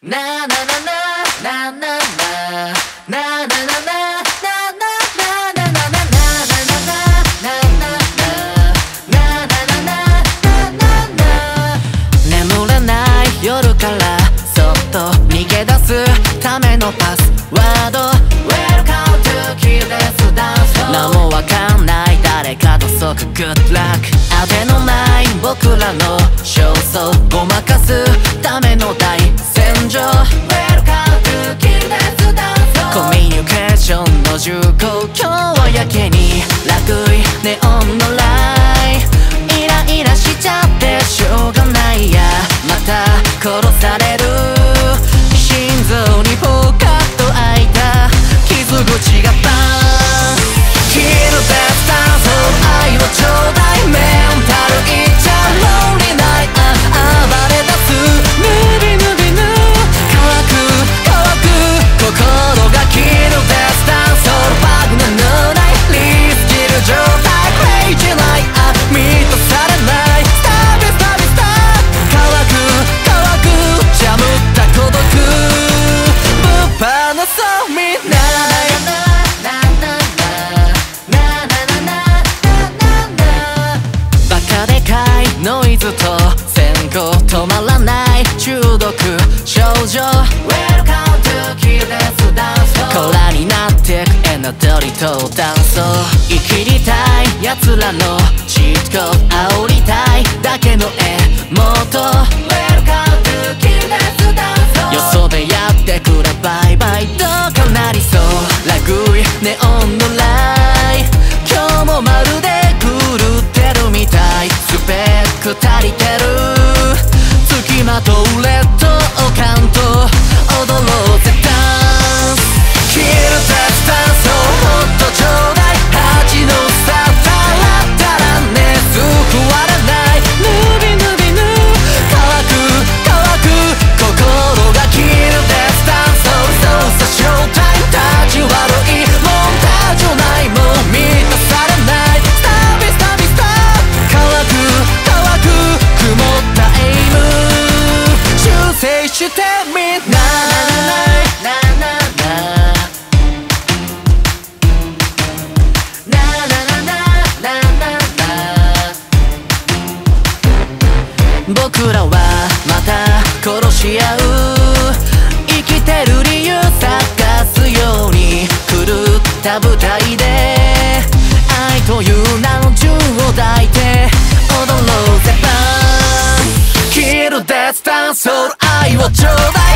眠れない夜からそっと逃げ出すためのパスワード Welcome to Kill Death Dance。 何もわかんない誰かと即 Good luck。 当てのない僕らの焦燥ごまかすための大戦場 Welcome to Kill Death Dance。 コミュニケーションの重厚今日はやけに楽いネオンのライイライラしちゃってしょうがないやまた殺される心臓にポカッと開いた傷口がバーンキルデスタンス愛をちょうだいメンタルいっちゃロンリーナイ暴れ出すヌビヌビヌ乾く乾く心がキルデスタンスバグなぬないリスキル状態クレイジーナイ満たされないスタービスタービスター乾く乾くジャムった孤独ぶっ放そうみんなバカでかいノイズと閃光止まらない中毒症状 Welcome to Kill Death Dance。 空になってくエナドリとダンス生きりたい奴らのチートコード煽りたいだけの絵元 Welcome to Kill Death Dance。 よそでやってくれバイバイどうかなりそうラグイネオンのライ今日もまるで狂ってるみたいスペック足りてる付きまとうレッドオカント踊ろうぜダンスキルデスタンスをもっとちょうだい恥のさたらたらね救われないヌビヌビヌ乾く乾く心がキルデスタンスそうさショータイム立ち悪いモンタージュないもう満たされないスタービスタービスター乾く乾く曇ったエイム修正してみんな僕らはまた殺し合う生きてる理由探すように狂った舞台で愛という名の銃を抱いて踊ろうぜバーンキルデスタンス愛をちょうだい